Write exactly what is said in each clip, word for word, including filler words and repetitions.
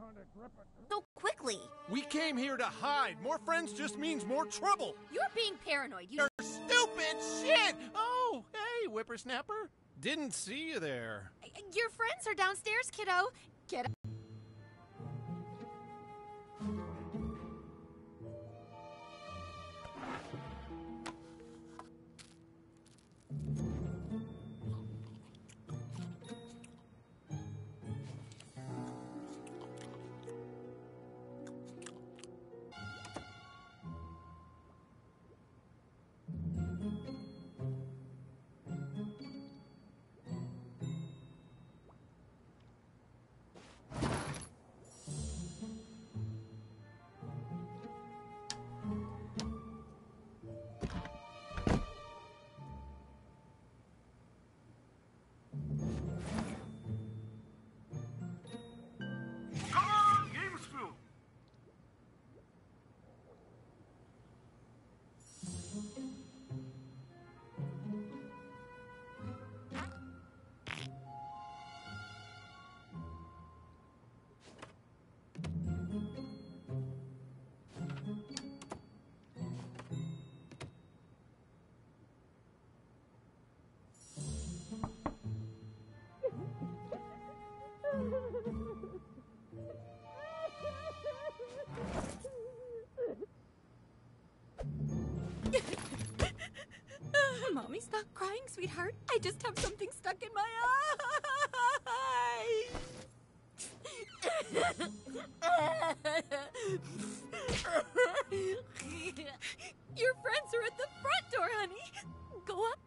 so quickly? We came here to hide. More friends just means more trouble. You're being paranoid. You... You're stupid shit! Oh, hey, whippersnapper. Didn't see you there. Your friends are downstairs, kiddo. Get up. Mommy, stop crying, sweetheart. I just have something stuck in my eye. Your friends are at the front door, honey. Go up.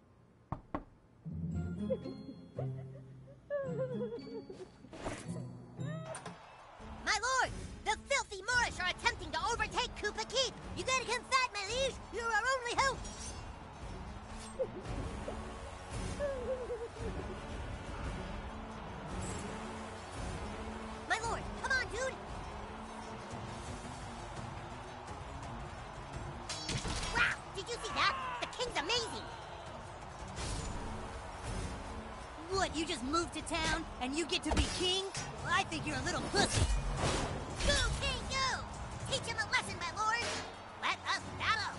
My lord, the filthy Moorish are attempting to overtake Koopa Keep. You gotta come fight, my liege. You're our only hope. My lord, come on, dude. Wow, did you see that? The king's amazing. What, you just moved to town and you get to be king? Well, I think you're a little pussy. Go, king, go! Teach him a lesson, my lord. Let us battle.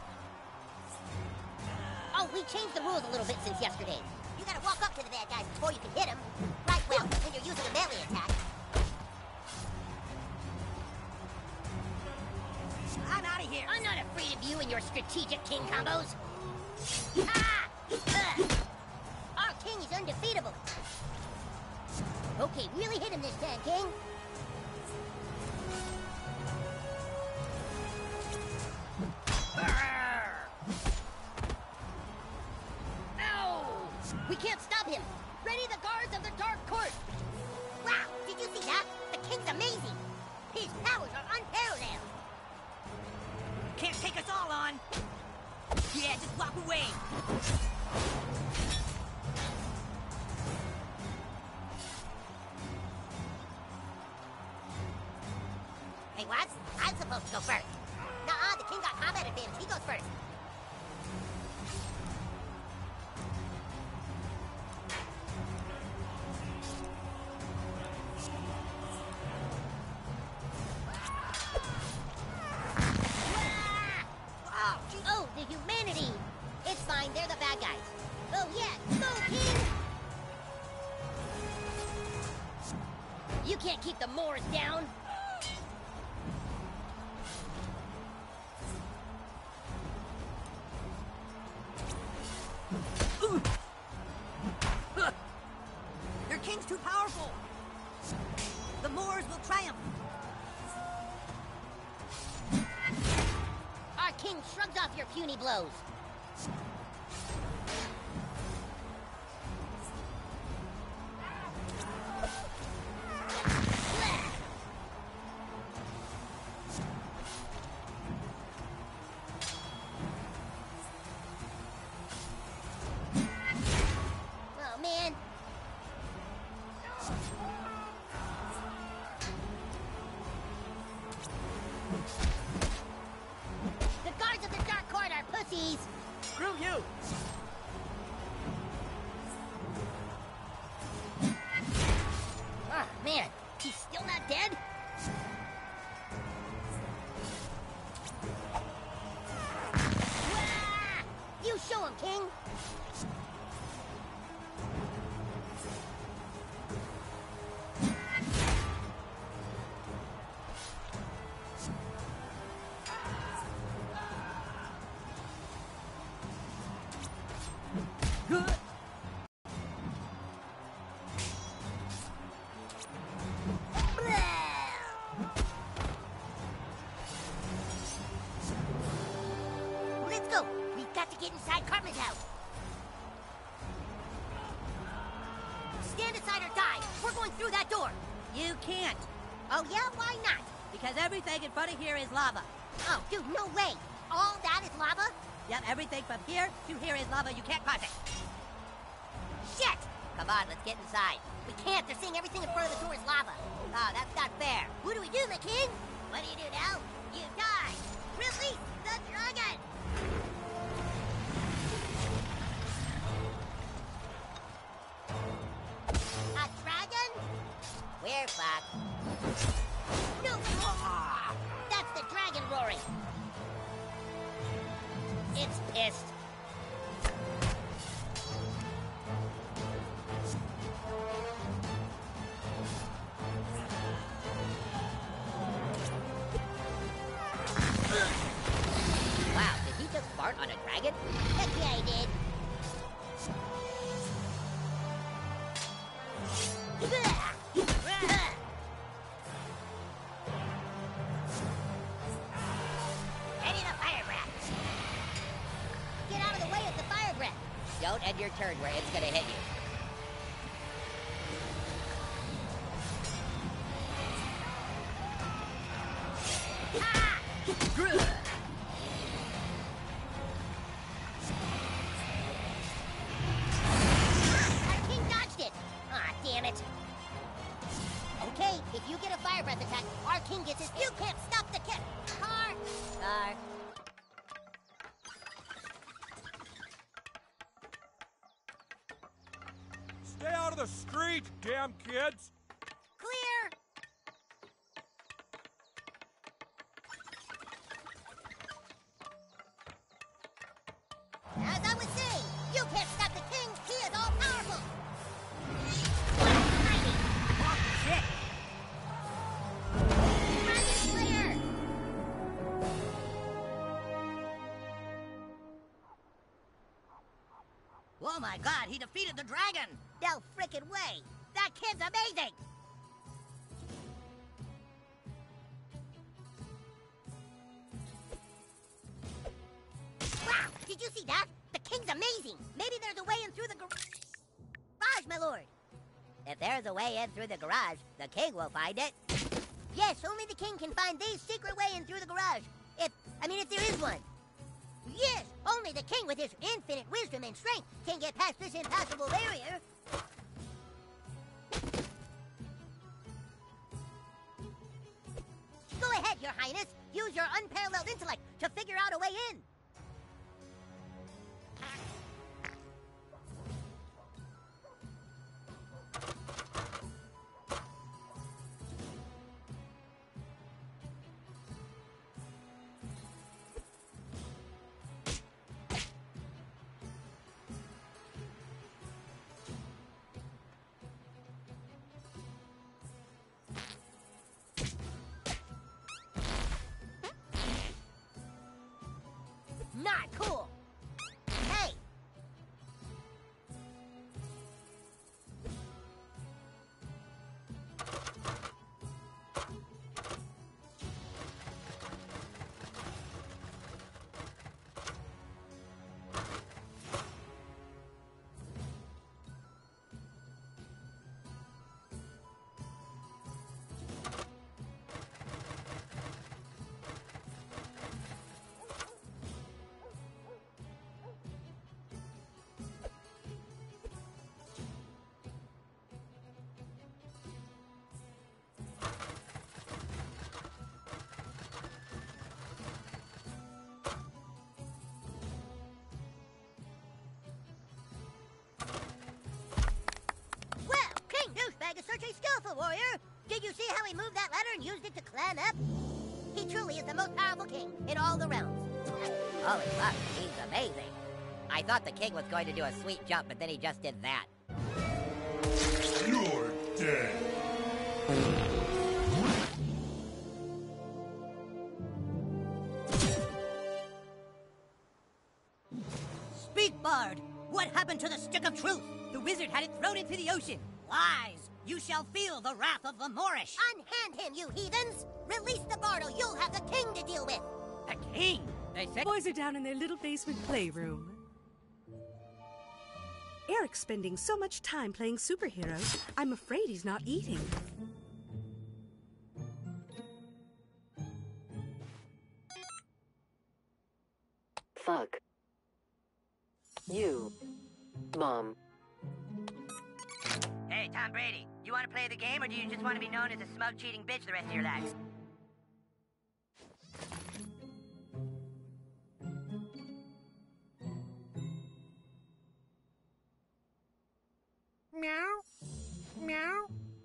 Oh, we changed the rules a little bit since yesterday. You gotta walk up to the bad guys before you can hit them. Right, well, when you're using a melee attack. I'm out of here. I'm not afraid of you and your strategic king combos. Ah! Uh. Our king is undefeatable. Okay, really hit him this time, king. We can't stop him! Ready the guards of the Dark Court! Wow, did you see that? The king's amazing! His powers are unparalleled! Can't take us all on! Yeah, just walk away! Hey, what? I'm supposed to go first. Nuh-uh, the king got combat advantage. He goes first. Oh, the humanity! It's fine, they're the bad guys. Oh yeah, go king! You can't keep the Moors down! Your king's too powerful! The Moors will triumph! Our king shrugs off your puny blows. Oh, man. The guards of the Dark Court are pussies! Screw you! Oh, man. He's still not dead? Wah! You show him, King! Let's go! We've got to get inside Cartman's house! Stand aside or die! We're going through that door! You can't, Oh yeah? Why not? because everything in front of here is lava. Oh, dude, no way! All that is lava? Yep, everything from here to here is lava. You can't cross it. Shit! Come on, let's get inside. We can't. They're saying everything in front of the door is lava. Oh, that's not fair. What do we do, the king? What do you do now? You die! Release the dragon! A dragon? We're fucked. No! That's the dragon roaring! It's pissed. Wow, did he just fart on a dragon? Heck yeah, I did! Ready the fire breath. Get out of the way of the fire breath! Don't end your turn where it's gonna hit you. Ah! Our king dodged it! Ah, damn it! Okay, if you get a fire breath attack, our king gets his. You can't stop the kick! Car! Car. Stay out of the street, damn kids! Clear! As I was saying, you can't stop the king! He is all powerful! Mighty! Shit! Dragon Slayer! Oh my god, he defeated the dragon! No frickin' way! That kid's amazing! Wow! Did you see that? The king's amazing! Maybe there's a way in through the gar- garage, my lord! If there's a way in through the garage, the king will find it. Yes, only the king can find the secret way in through the garage. If, I mean, if there is one. Yes, only the king with his infinite wisdom and strength can get past this impassable barrier. Go ahead, your highness. Use your unparalleled intellect to figure out a way in. Not cool. Hey. Well, King Douchebag is such a skillful warrior. Do Did you see how he moved that ladder and used it to climb up? He truly is the most powerful king in all the realms. Holy fuck, he's amazing. I thought the king was going to do a sweet jump, but then he just did that. You're dead. Speak, Bard! What happened to the Stick of Truth? The wizard had it thrown into the ocean. Lies! You shall feel the wrath of the Moorish! Unhand him, you heathens! Release the bard or you'll have the king to deal with! The king! They said... Boys are down in their little basement playroom. Eric's spending so much time playing superheroes, I'm afraid he's not eating. Fuck. You. Mom. Hey, Tom Brady, you want to play the game, or do you just want to be known as a smug, cheating bitch the rest of your life? Meow. Meow.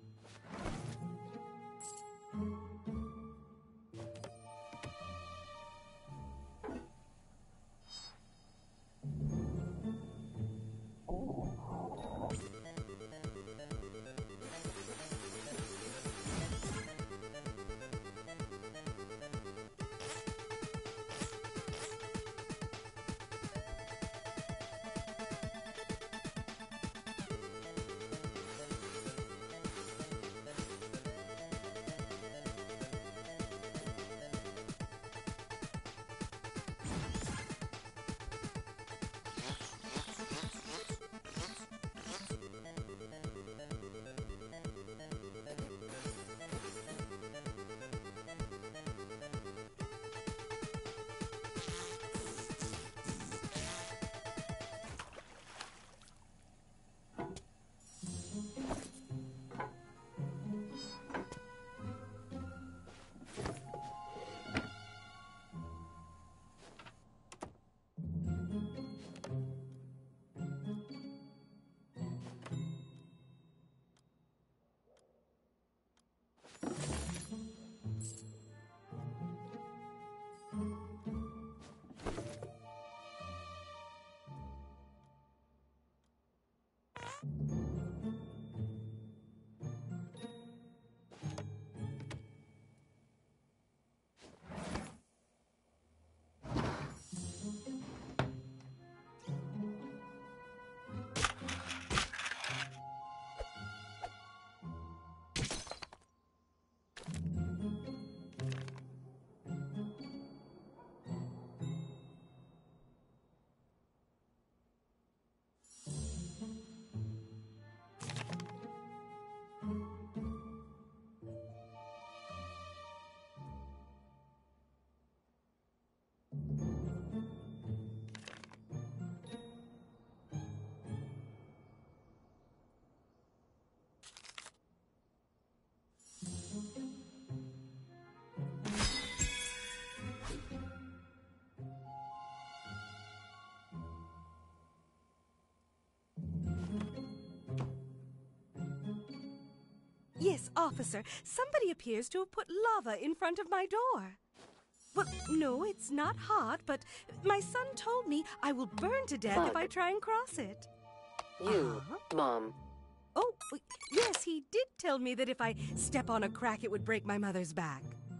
Yes, officer, somebody appears to have put lava in front of my door. Well, no, it's not hot, but my son told me I will burn to death Fuck. if I try and cross it. You. Uh-huh. Mom. Oh, yes, he did tell me that if I step on a crack, it would break my mother's back.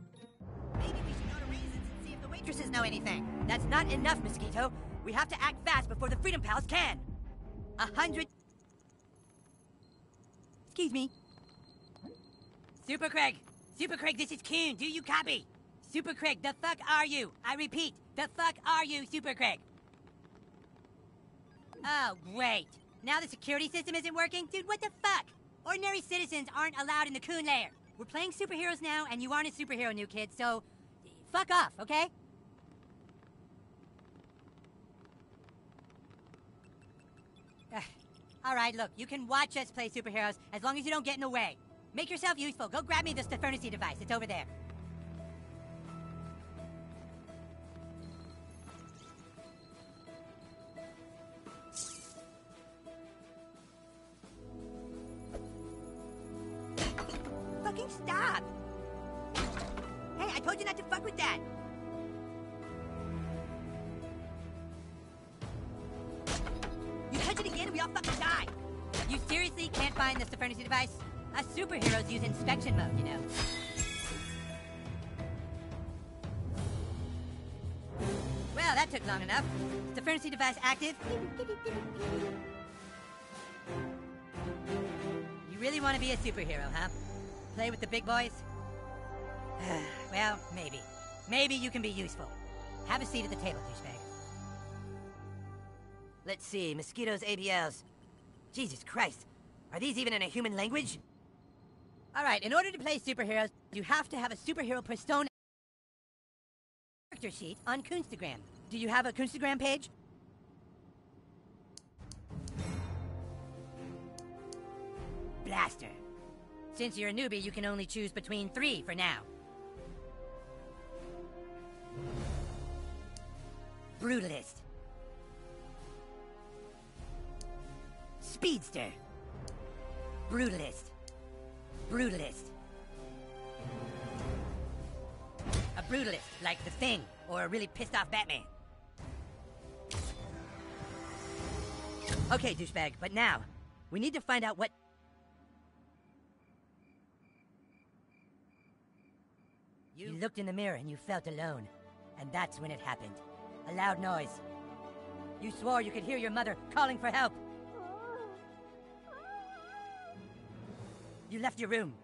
Maybe we should go to Raisins and see if the waitresses know anything. That's not enough, Mosquito. We have to act fast before the Freedom Pals can. A hundred... Excuse me. Super Craig. Super Craig, this is Coon. Do you copy? Super Craig, the fuck are you? I repeat, the fuck are you, Super Craig? Oh, wait. Now the security system isn't working? Dude, what the fuck? Ordinary citizens aren't allowed in the Coon lair. We're playing superheroes now, and you aren't a superhero, new kid, so... fuck off, okay? Uh, Alright, look, you can watch us play superheroes as long as you don't get in the way. Make yourself useful. Go grab me the Stefernacy device. It's over there. Fucking King, stop! Hey, I told you not to fuck with that! You touch it again and we all fucking die! You seriously can't find the Stefernity device? Us superheroes use inspection mode, you know. Well, that took long enough. Stefernity device active. You really want to be a superhero, huh? Play with the big boys? Well, maybe. Maybe you can be useful. Have a seat at the table, douchebag. Let's see, mosquitoes, A B Ls. Jesus Christ. Are these even in a human language? Alright, in order to play superheroes, you have to have a superhero persona character sheet on Kunstagram. Do you have a Kunstagram page? Blaster. Since you're a newbie, you can only choose between three for now. Brutalist. Speedster. Brutalist. Brutalist. A brutalist, like The Thing, or a really pissed off Batman. Okay, douchebag, but now, we need to find out what... You... you looked in the mirror and you felt alone. And that's when it happened. A loud noise. You swore you could hear your mother calling for help. You left your room.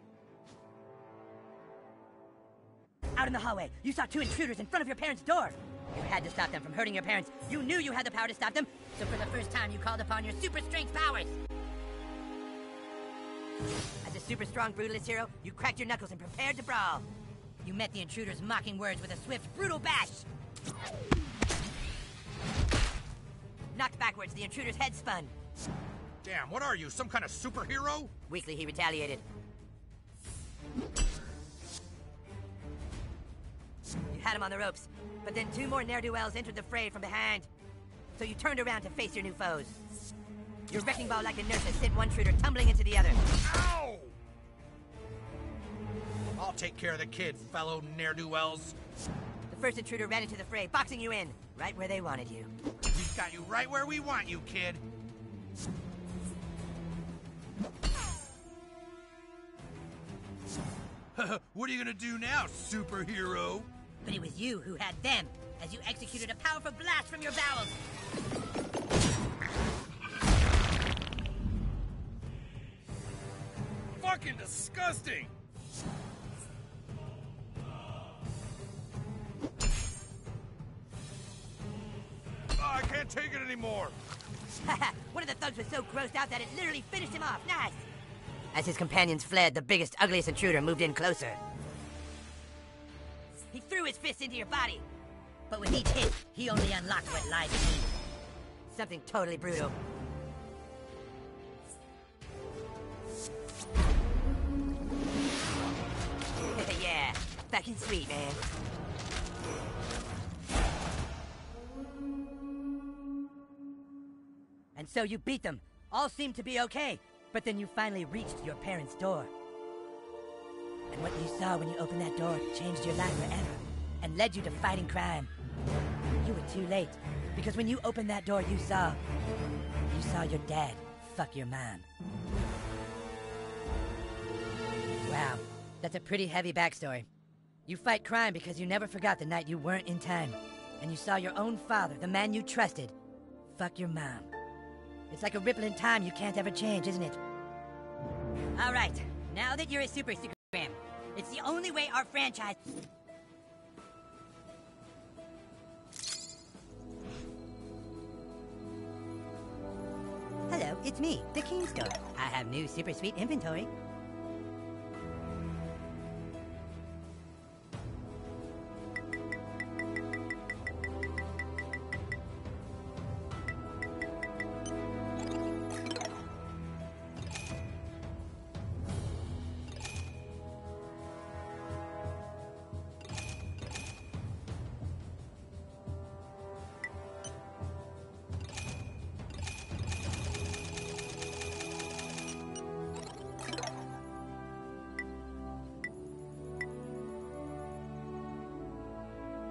Out in the hallway, you saw two intruders in front of your parents' door. You had to stop them from hurting your parents. You knew you had the power to stop them, so for the first time you called upon your super strength powers. As a super strong brutalist hero, you cracked your knuckles and prepared to brawl. You met the intruders' mocking words with a swift, brutal bash. Knocked backwards, the intruder's head spun. Damn, what are you, some kind of superhero? Weakly, he retaliated. You had him on the ropes, but then two more ne'er-do-wells entered the fray from behind. So you turned around to face your new foes. Your wrecking ball like a nurse has sent one intruder tumbling into the other. Ow! I'll take care of the kid, fellow ne'er-do-wells. The first intruder ran into the fray, boxing you in, right where they wanted you. We've got you right where we want you, kid. What are you gonna do now, superhero? But it was you who had them, as you executed a powerful blast from your bowels. Fucking disgusting! Oh, I can't take it anymore! One of the thugs was so grossed out that it literally finished him off. Nice! As his companions fled, the biggest, ugliest intruder moved in closer. He threw his fist into your body. But with each hit, he only unlocked what lies beneath. Something totally brutal. Yeah, fucking sweet, man. And so you beat them. All seemed to be okay. But then you finally reached your parents' door. And what you saw when you opened that door changed your life forever and led you to fighting crime. You were too late, because when you opened that door, you saw... You saw your dad fuck your mom. Wow, that's a pretty heavy backstory. You fight crime because you never forgot the night you weren't in time. And you saw your own father, the man you trusted, fuck your mom. It's like a ripple in time you can't ever change, isn't it? All right, now that you're a super Instagram, it's the only way our franchise... Hello, it's me, the King Store. I have new super sweet inventory.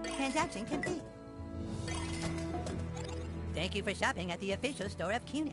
transaction complete. Thank you for shopping at the official store of Cunin.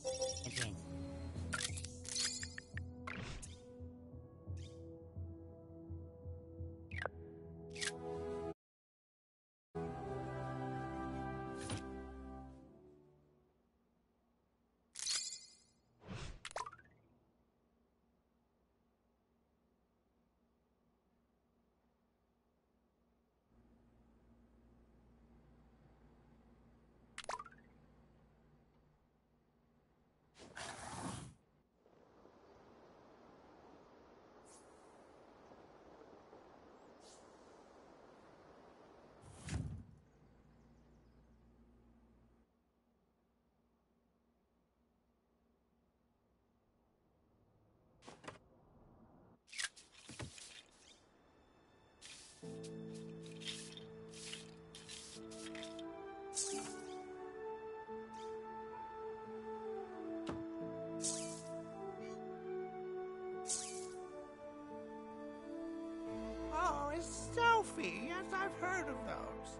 Oh, it's Sophie. Yes, I've heard of those.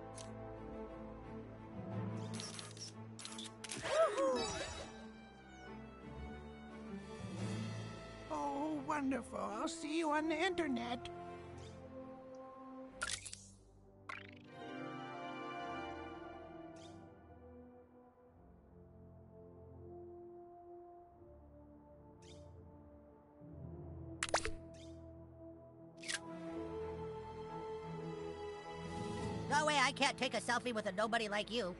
Oh, wonderful. I'll see you on the internet. No way I can't take a selfie with a nobody like you.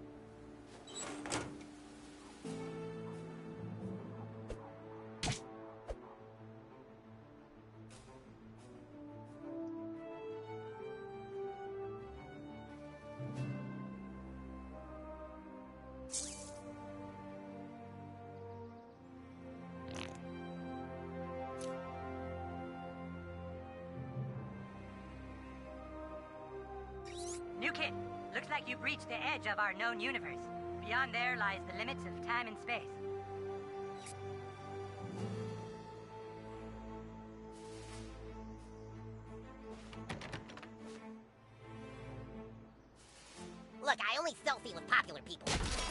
New kid, looks like you've reached the edge of our known universe. Beyond there lies the limits of time and space. Look, I only selfie with popular people.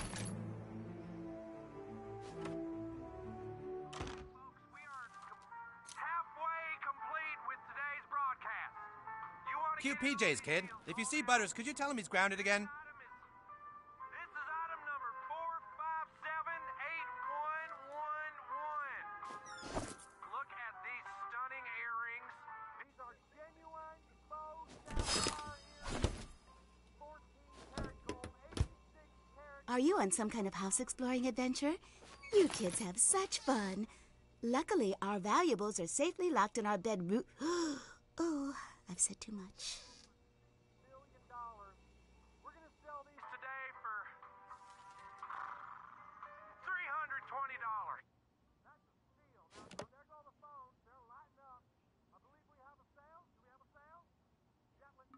Cute P Js, kid. If you see Butters, could you tell him he's grounded again? This is item number four five seven eight one one one. Look at these stunning earrings. These are genuine faux sapphire earrings. fourteen karat gold, eighty-six karat. Are you on some kind of house exploring adventure? You kids have such fun. Luckily, our valuables are safely locked in our bedroom. Oh, I've said too much. Million dollars. We're gonna sell these today for three hundred twenty dollars. That's a steal. Now, there go the phones. They're lighting up. I believe we have a sale. Do we have a sale? Yeah, let's...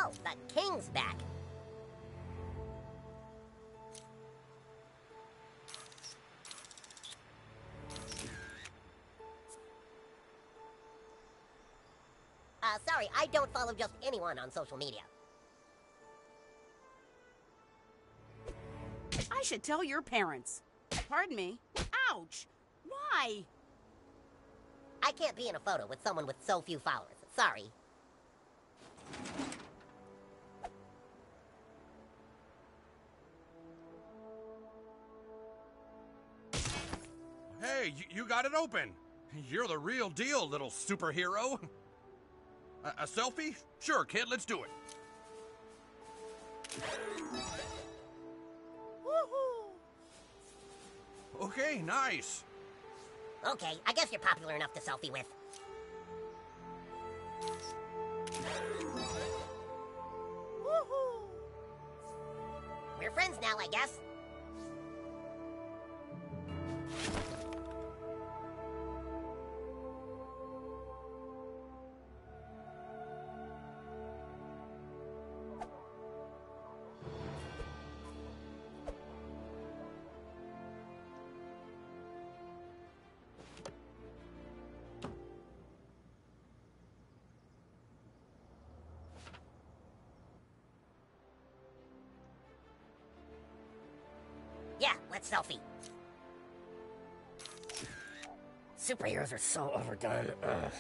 Oh, the king's back. Uh, sorry, I don't follow just anyone on social media. I should tell your parents. Pardon me. Ouch! Why? I can't be in a photo with someone with so few followers. Sorry. Hey, you, you got it open. You're the real deal, little superhero. A, a selfie? Sure, kid, let's do it. Woohoo! Okay, nice. Okay, I guess you're popular enough to selfie with. Woohoo! We're friends now, I guess. Yeah, let's selfie. Superheroes are so overdone. Ugh.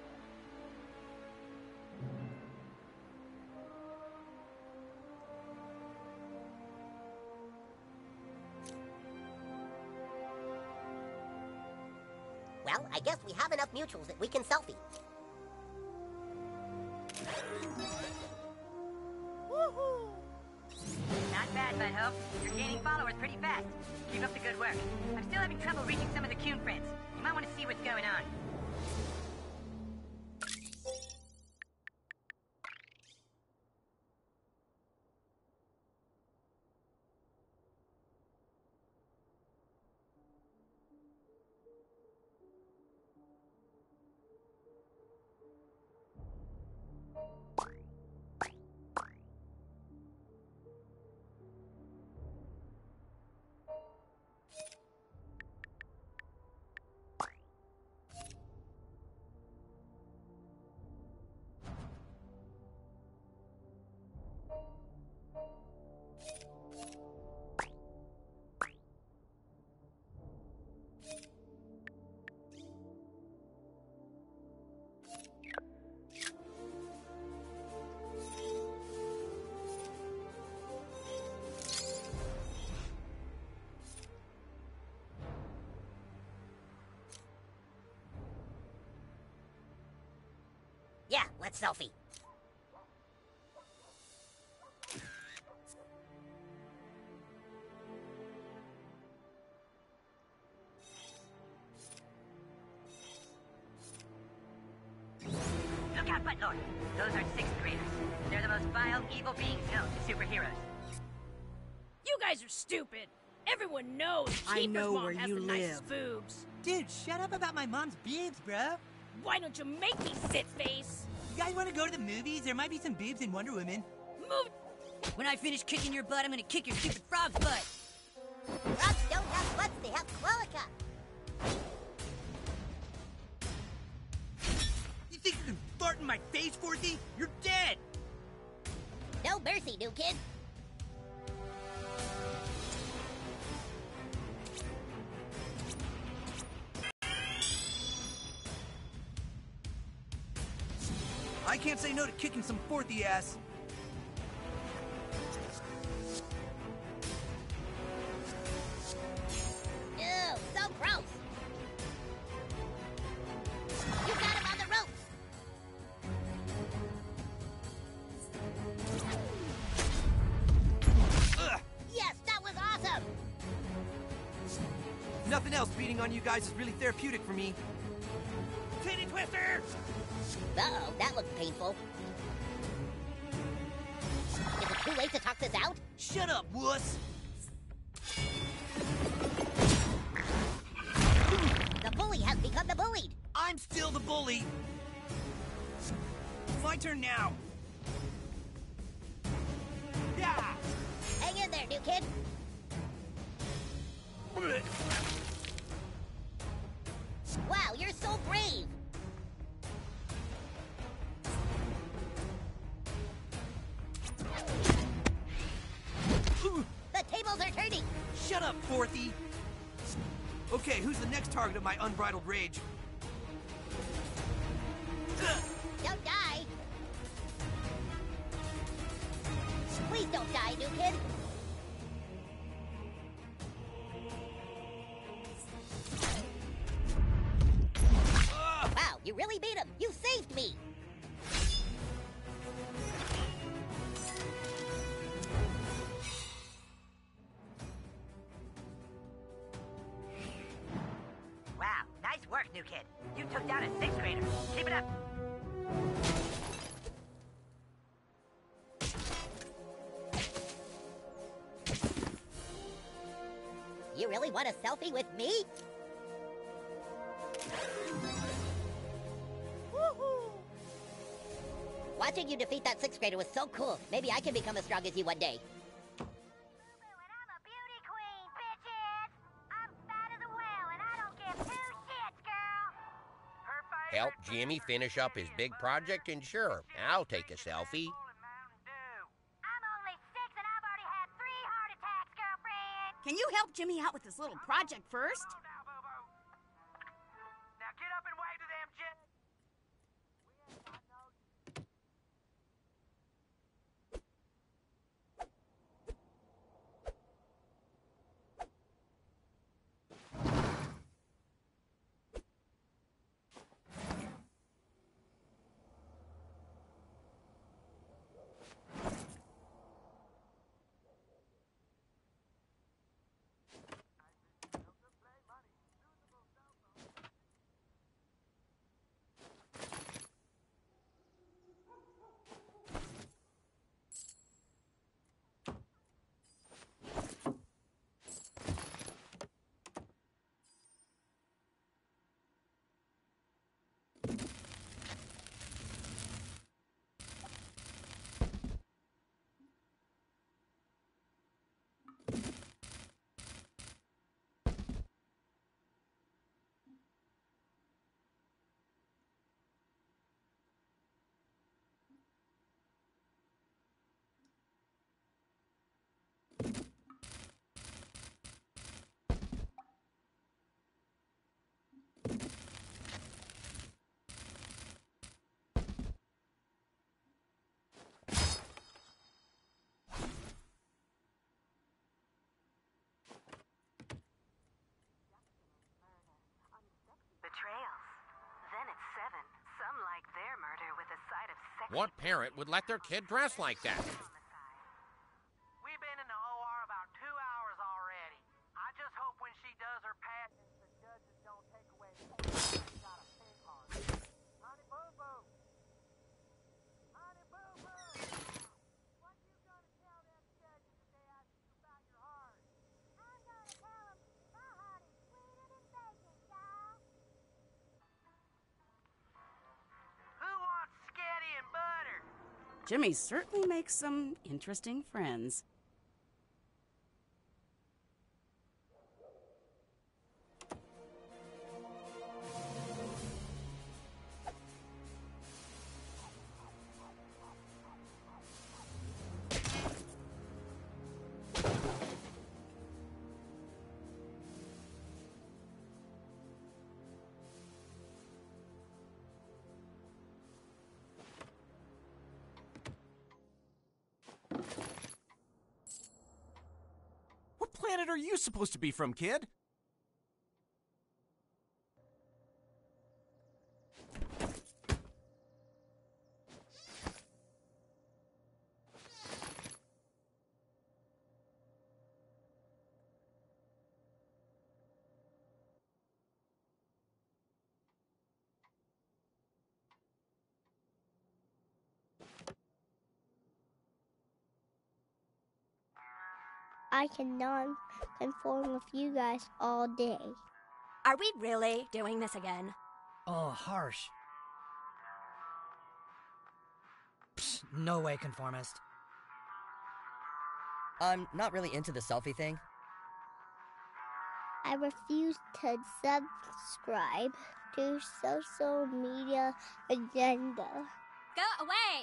Well, I guess we have enough mutuals that we can selfie. Woohoo! Not bad, Butthole. You're gaining followers pretty fast. Keep up the good work. I'm still having trouble reaching some of the Coon friends. You might want to see what's going on. Yeah, let's selfie. Look out, Buttlord. Those are sixth graders. They're the most vile, evil beings known to superheroes. You guys are stupid. Everyone knows I Keeper's know mom where has you the live. nicest boobs. Dude, shut up about my mom's boobs, bro. Why don't you make me sit face? You guys want to go to the movies? There might be some boobs in Wonder Woman. Move. When I finish kicking your butt, I'm gonna kick your stupid frog's butt. Frogs don't have butts, they have qualica. You think you can fart in my face, Forthy? You're dead! No mercy, new kid. I can't say no to kicking some Forthy ass. Ew, so gross. You got him on the ropes. Ugh. Yes, that was awesome. Nothing else beating on you guys is really therapeutic for me. Titty twister! Uh-oh, that looks painful. Is it too late to talk this out? Shut up, wuss! The bully has become the bullied. I'm still the bully. My turn now. Hang in there, new kid. Wow, you're so brave. The tables are turning. Shut up, Fourthy! Okay, who's the next target of my unbridled rage? Don't die. Please don't die, new kid. Wow, you really beat him. You saved me. Wow, nice work, new kid. You took down a sixth grader. Keep it up. You really want a selfie with me? Woohoo! Watching you defeat that sixth grader was so cool. Maybe I can become as strong as you one day. Help Jimmy finish up his big project, and sure, I'll take a selfie. Can you help Jimmy out with this little project first? Now get up and wave to them, Jim. What parent would let their kid dress like that? We've been in the O R about two hours already. I just hope when she does her pass, the judges don't take away the got a pig heart. Honey Boo Boo! Honey Boo Boo! What you gonna tell them judges if they ask you about your heart? I'm gonna tell them my heart is sweeter than bacon, y'all. Who wants spaghetti and butter? Jimmy certainly makes some interesting friends. What planet are you supposed to be from, kid? I can non-conform with you guys all day. Are we really doing this again? Oh, harsh. Psst, no way, conformist. I'm not really into the selfie thing. I refuse to subscribe to social media agenda. Go away!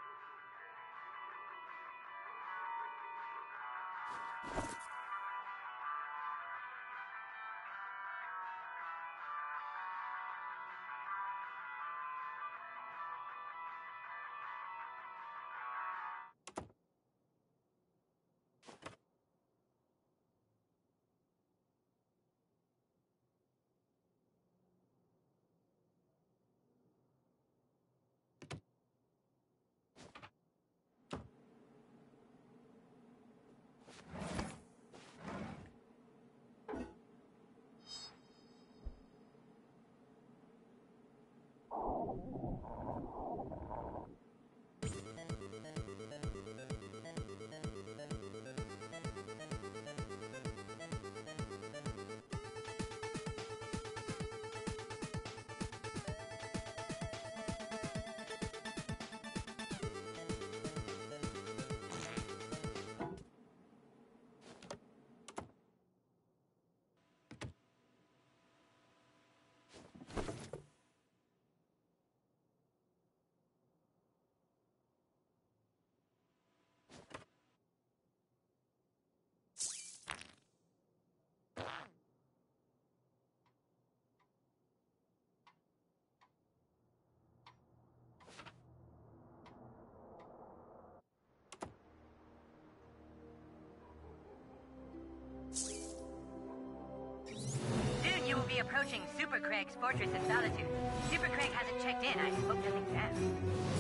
Soon you will be approaching Super Craig's Fortress of Solitude. Super Craig hasn't checked in. I spoke to him down.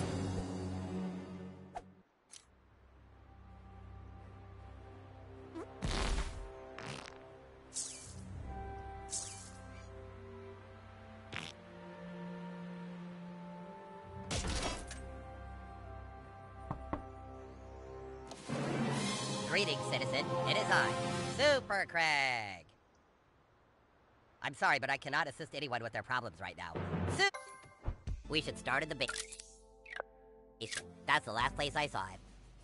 Greetings, citizen. It is I, Super Craig. I'm sorry, but I cannot assist anyone with their problems right now. Su- we should start in the base. That's the last place I saw him.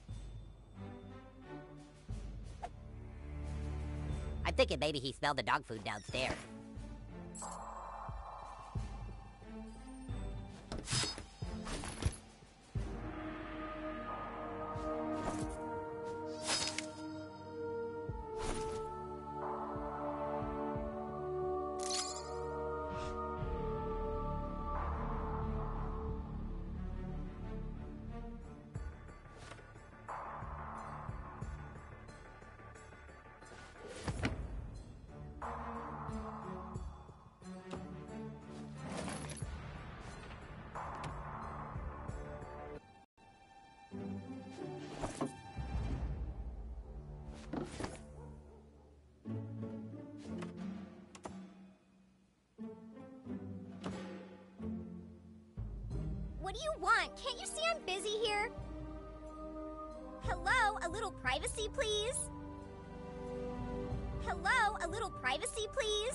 I'm thinking maybe he smelled the dog food downstairs. What do you want? Can't you see I'm busy here? Hello, a little privacy, please? Hello, a little privacy, please?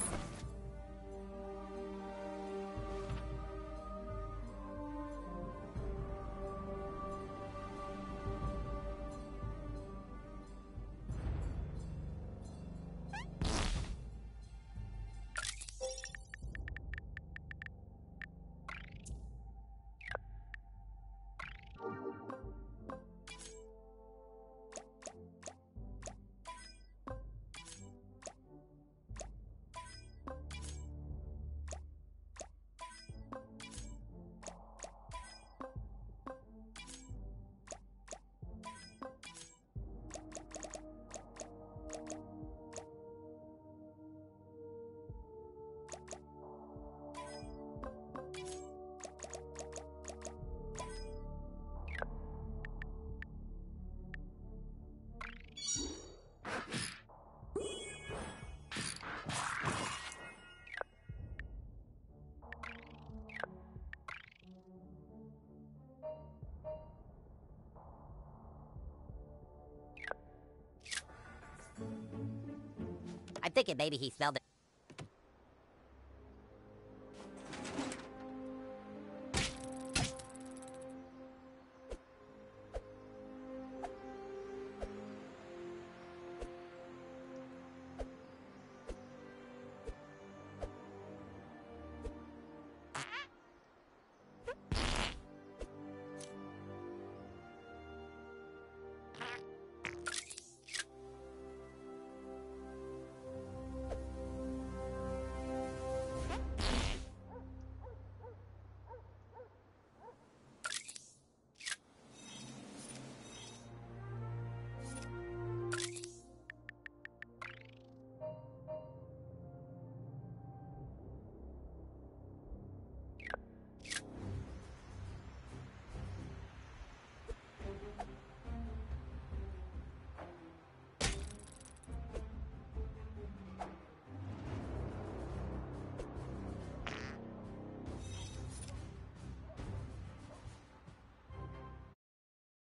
I'm thinking maybe he smelled it.